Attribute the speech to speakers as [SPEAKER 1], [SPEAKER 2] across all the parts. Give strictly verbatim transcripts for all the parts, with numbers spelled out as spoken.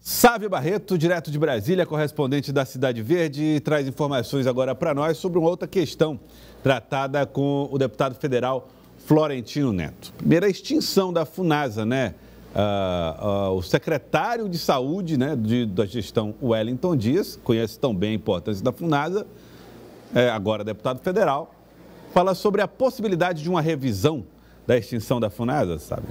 [SPEAKER 1] Sávio Barreto, direto de Brasília, correspondente da Cidade Verde, traz informações agora para nós sobre uma outra questão tratada com o deputado federal Florentino Neto. Primeiro, a extinção da FUNASA, né? Uh, uh, o secretário de Saúde, né, de, da gestão, Wellington Dias, conhece tão bem a importância da FUNASA, é, agora deputado federal, fala sobre a possibilidade de uma revisão da extinção da FUNASA, sabe?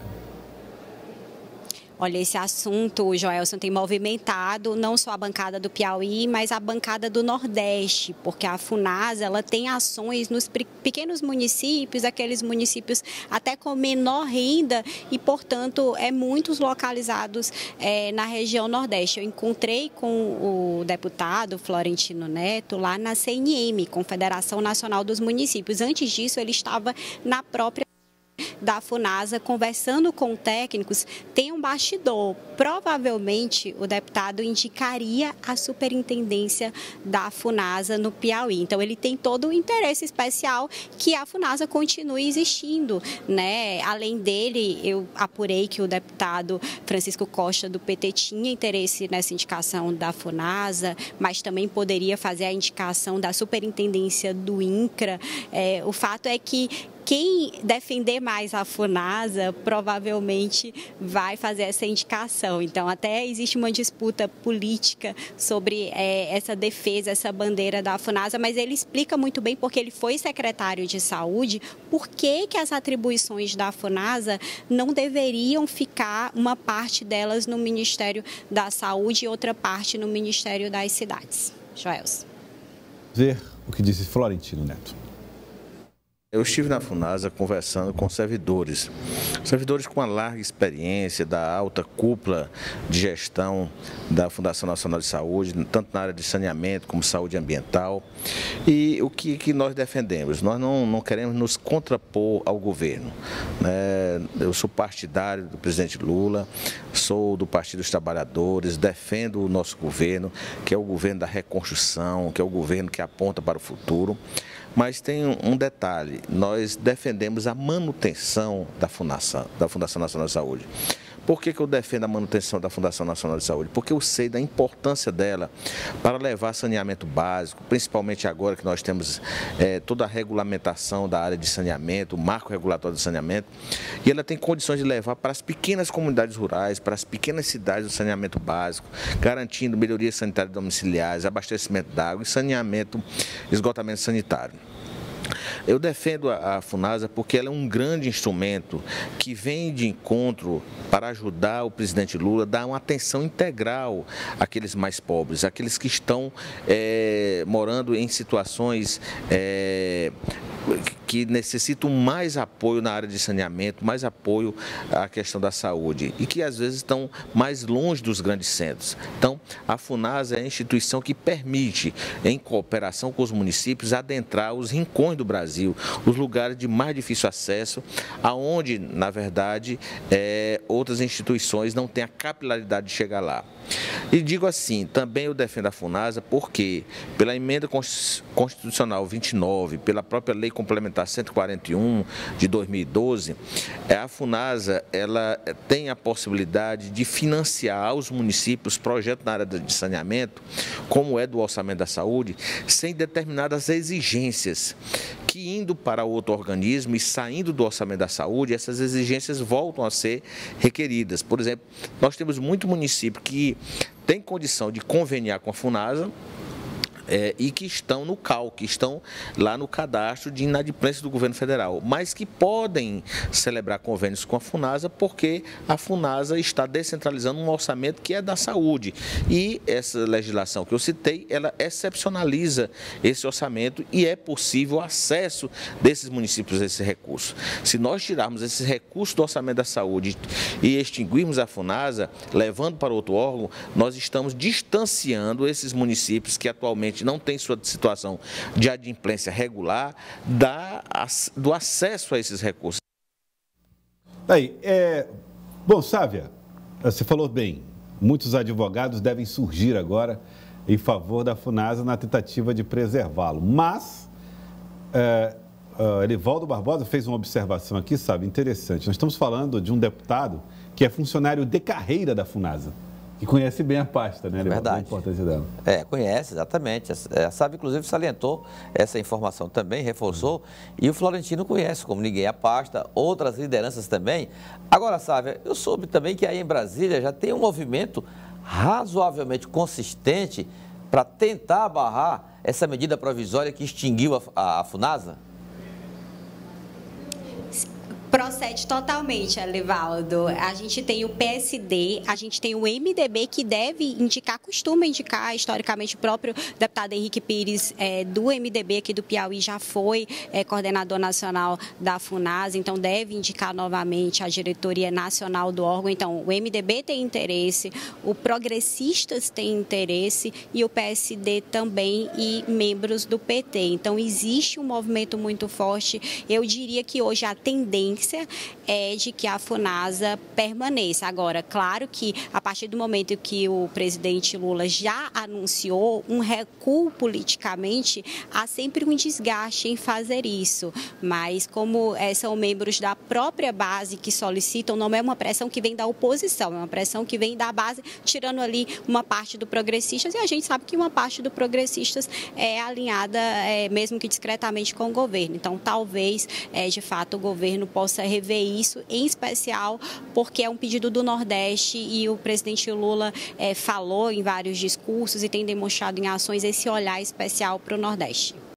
[SPEAKER 2] Olha, esse assunto, Joelson, tem movimentado não só a bancada do Piauí, mas a bancada do Nordeste, porque a FUNASA ela tem ações nos pequenos municípios, aqueles municípios até com menor renda e, portanto, é muitos localizados é, na região Nordeste. Eu encontrei com o deputado Florentino Neto lá na C N M, Confederação Nacional dos Municípios. Antes disso, ele estava na própria da FUNASA, conversando com técnicos. Tem um bastidor. Provavelmente o deputado indicaria a superintendência da FUNASA no Piauí. Então ele tem todo o interesse especial que a FUNASA continue existindo, né? Além dele, eu apurei que o deputado Francisco Costa do P T tinha interesse nessa indicação da FUNASA, mas também poderia fazer a indicação da superintendência do INCRA. É, o fato é que quem defender mais a FUNASA provavelmente vai fazer essa indicação. Então, até existe uma disputa política sobre é, essa defesa, essa bandeira da FUNASA, mas ele explica muito bem, porque ele foi secretário de Saúde, por que que as atribuições da FUNASA não deveriam ficar, uma parte delas no Ministério da Saúde e outra parte no Ministério das Cidades. Joelson.
[SPEAKER 1] Ver o que disse Florentino Neto.
[SPEAKER 3] Eu estive na FUNASA conversando com servidores, servidores com uma larga experiência da alta cúpula de gestão da Fundação Nacional de Saúde, tanto na área de saneamento como saúde ambiental. E o que, que nós defendemos? Nós não, não queremos nos contrapor ao governo, né? Eu sou partidário do presidente Lula, sou do Partido dos Trabalhadores, defendo o nosso governo, que é o governo da reconstrução, que é o governo que aponta para o futuro. Mas tem um detalhe, nós defendemos a manutenção da Fundação, da Fundação Nacional de Saúde. Por que que eu defendo a manutenção da Fundação Nacional de Saúde? Porque eu sei da importância dela para levar saneamento básico, principalmente agora que nós temos é, toda a regulamentação da área de saneamento, o marco regulatório de saneamento, e ela tem condições de levar para as pequenas comunidades rurais, para as pequenas cidades o saneamento básico, garantindo melhorias sanitárias domiciliares, abastecimento d'água e saneamento, esgotamento sanitário. Eu defendo a FUNASA porque ela é um grande instrumento que vem de encontro para ajudar o presidente Lula a dar uma atenção integral àqueles mais pobres, àqueles que estão é, morando em situações é, que necessitam mais apoio na área de saneamento, mais apoio à questão da saúde e que às vezes estão mais longe dos grandes centros. Então, a FUNASA é a instituição que permite, em cooperação com os municípios, adentrar os rincões do Brasil, os lugares de mais difícil acesso, aonde, na verdade, é, outras instituições não têm a capilaridade de chegar lá. E digo assim, também eu defendo a FUNASA porque, pela emenda constitucional vinte e nove, pela própria lei complementar cento e quarenta e um de dois mil e doze, a FUNASA ela tem a possibilidade de financiar aos municípios projetos na área de saneamento, como é do orçamento da saúde, sem determinadas exigências, que indo para outro organismo e saindo do orçamento da saúde, essas exigências voltam a ser requeridas. Por exemplo, nós temos muito município que tem condição de conveniar com a FUNASA, É, e que estão no C A U, que estão lá no cadastro de inadimplência do governo federal, mas que podem celebrar convênios com a FUNASA porque a FUNASA está descentralizando um orçamento que é da saúde. E essa legislação que eu citei, ela excepcionaliza esse orçamento e é possível o acesso desses municípios a esse recurso. Se nós tirarmos esses recursos do orçamento da saúde e extinguirmos a FUNASA, levando para outro órgão, nós estamos distanciando esses municípios que atualmente não tem sua situação de adimplência regular da, do acesso a esses recursos.
[SPEAKER 1] Aí, é... Bom, Sávia, você falou bem, muitos advogados devem surgir agora em favor da FUNASA na tentativa de preservá-lo, mas é, uh, Elivaldo Barbosa fez uma observação aqui, sabe, interessante. Nós estamos falando de um deputado que é funcionário de carreira da FUNASA, Que conhece bem a pasta, né?
[SPEAKER 4] É verdade.
[SPEAKER 1] A importância dela.
[SPEAKER 4] É, conhece, exatamente. A SAF, inclusive, salientou essa informação também, reforçou. E o Florentino conhece, como ninguém, a pasta, outras lideranças também. Agora, Sávia, eu soube também que aí em Brasília já tem um movimento razoavelmente consistente para tentar barrar essa medida provisória que extinguiu a, a, a FUNASA?
[SPEAKER 2] Procede totalmente, Elivaldo. A gente tem o P S D, a gente tem o M D B, que deve indicar, costuma indicar, historicamente, o próprio deputado Henrique Pires, é, do M D B aqui do Piauí, já foi é, coordenador nacional da FUNASA, então deve indicar novamente a diretoria nacional do órgão. Então, o M D B tem interesse, o Progressistas tem interesse e o P S D também e membros do P T. Então, existe um movimento muito forte. Eu diria que hoje a tendência é de que a FUNASA permaneça. Agora, claro que a partir do momento que o presidente Lula já anunciou um recuo politicamente, há sempre um desgaste em fazer isso. Mas como é, são membros da própria base que solicitam, não é uma pressão que vem da oposição, é uma pressão que vem da base, tirando ali uma parte do Progressistas, e a gente sabe que uma parte do Progressistas é alinhada, é, mesmo que discretamente, com o governo. Então, talvez, é, de fato, o governo possa rever isso, em especial porque é um pedido do Nordeste e o presidente Lula é, falou em vários discursos e tem demonstrado em ações esse olhar especial para o Nordeste.